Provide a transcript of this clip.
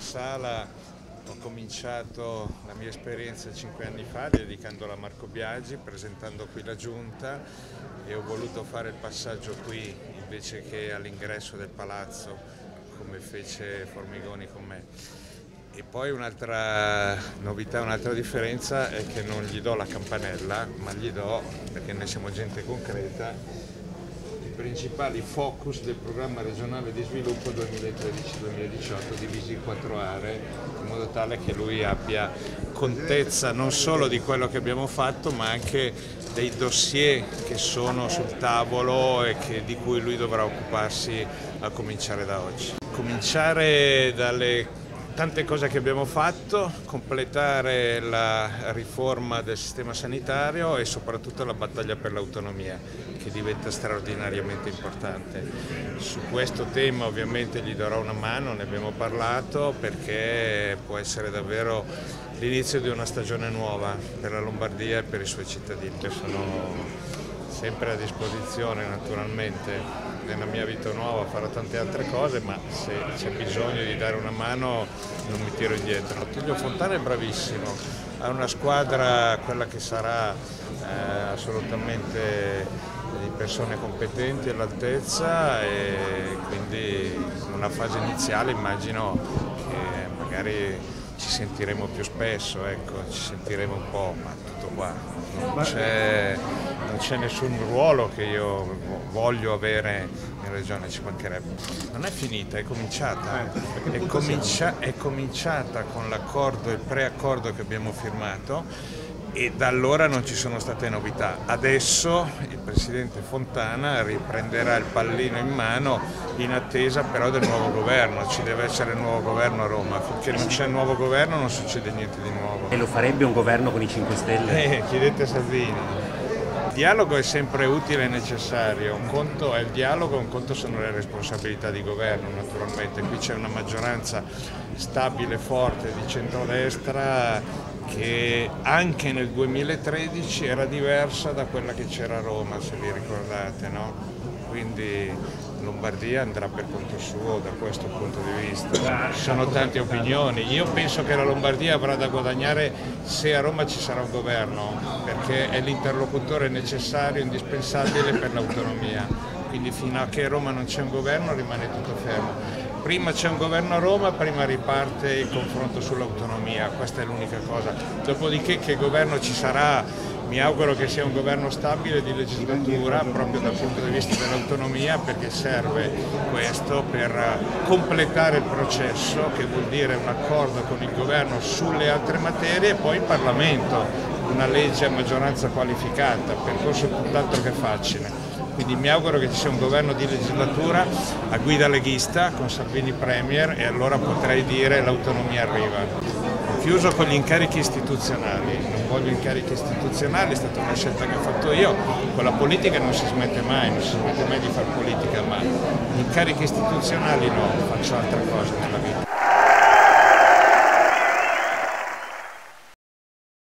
Sala ho cominciato la mia esperienza 5 anni fa dedicandola a Marco Biagi, presentando qui la Giunta, e ho voluto fare il passaggio qui invece che all'ingresso del palazzo come fece Formigoni con me. E poi un'altra novità, un'altra differenza è che non gli do la campanella, ma gli do, perché noi siamo gente concreta, i principali focus del programma regionale di sviluppo 2013-2018 divisi in 4 aree, in modo tale che lui abbia contezza non solo di quello che abbiamo fatto, ma anche dei dossier che sono sul tavolo e di cui lui dovrà occuparsi a cominciare da oggi. Cominciare dalle tante cose che abbiamo fatto, completare la riforma del sistema sanitario e soprattutto la battaglia per l'autonomia, che diventa straordinariamente importante. Su questo tema ovviamente gli darò una mano, ne abbiamo parlato, perché può essere davvero l'inizio di una stagione nuova per la Lombardia e per i suoi cittadini. Io sono sempre a disposizione naturalmente nella mia vita nuova, farò tante altre cose, ma se c'è bisogno di dare una mano non mi tiro indietro. Attilio Fontana è bravissimo, ha una squadra, quella che sarà, assolutamente di persone competenti all'altezza, e quindi in una fase iniziale immagino che magari ci sentiremo più spesso, ecco, ci sentiremo un po', ma tutto qua. Non c'è nessun ruolo che io voglio avere in regione, ci mancherebbe. Non è finita, è cominciata. È cominciata con l'accordo e il preaccordo che abbiamo firmato, e da allora non ci sono state novità. Adesso il Presidente Fontana riprenderà il pallino in mano in attesa però del nuovo governo. Ci deve essere il nuovo governo a Roma, finché non c'è il nuovo governo non succede niente di nuovo. E lo farebbe un governo con i 5 Stelle? Chiedete a Salvini. Il dialogo è sempre utile e necessario, un conto è il dialogo, un conto sono le responsabilità di governo naturalmente. Qui c'è una maggioranza stabile, forte di centrodestra, che anche nel 2013 era diversa da quella che c'era a Roma, se vi ricordate, no? Quindi Lombardia andrà per conto suo da questo punto di vista. Ci sono tante opinioni, io penso che la Lombardia avrà da guadagnare se a Roma ci sarà un governo, perché è l'interlocutore necessario, indispensabile per l'autonomia, quindi fino a che a Roma non c'è un governo rimane tutto fermo. Prima c'è un governo a Roma, prima riparte il confronto sull'autonomia, questa è l'unica cosa. Dopodiché che governo ci sarà, mi auguro che sia un governo stabile di legislatura proprio dal punto di vista dell'autonomia, perché serve questo per completare il processo, che vuol dire un accordo con il governo sulle altre materie, e poi il Parlamento, una legge a maggioranza qualificata, percorso tutt'altro che facile. Quindi mi auguro che ci sia un governo di legislatura a guida leghista con Salvini Premier, e allora potrei dire l'autonomia arriva. Ho chiuso con gli incarichi istituzionali, non voglio incarichi istituzionali, è stata una scelta che ho fatto io. Con la politica non si smette mai, non si smette mai di fare politica, ma gli incarichi istituzionali no, faccio altre cose nella vita.